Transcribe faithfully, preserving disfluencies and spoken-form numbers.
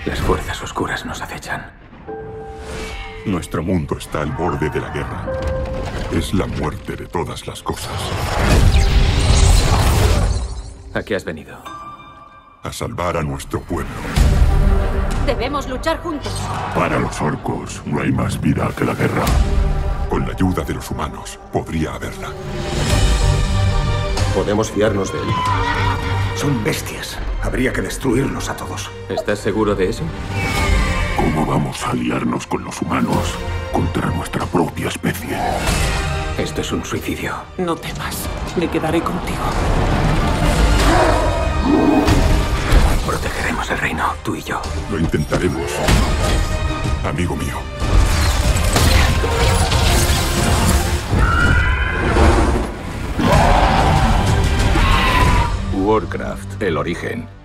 Las fuerzas oscuras nos acechan. Nuestro mundo está al borde de la guerra. Es la muerte de todas las cosas. ¿A qué has venido? A salvar a nuestro pueblo. Debemos luchar juntos. Para los orcos no hay más vida que la guerra. Con la ayuda de los humanos podría haberla. ¿Podemos fiarnos de él? Son bestias. Habría que destruirlos a todos. ¿Estás seguro de eso? ¿Cómo vamos a aliarnos con los humanos contra nuestra propia especie? Esto es un suicidio. No temas, me quedaré contigo. Protegeremos el reino, tú y yo. Lo intentaremos, amigo mío. Warcraft, el origen.